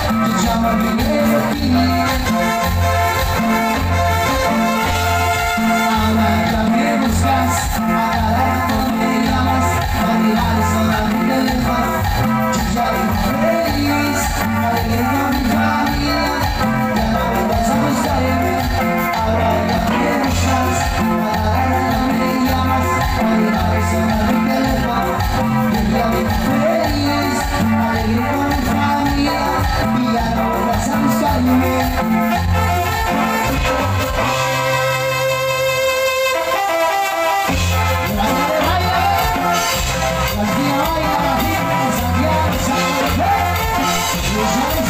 Yo llamo a mi ti. Ahora ya me buscas, a cada rato me llamas, vanidades son la vida de paz. Yo ya vivo feliz, alegría a mi familia, ya no me vas a buscarme. Ahora ya me buscas, a cada rato me llamas, vanidades son la vida de paz. Yo ya vivo feliz, alegría a mi familia, y ya no me vas a buscarme. Los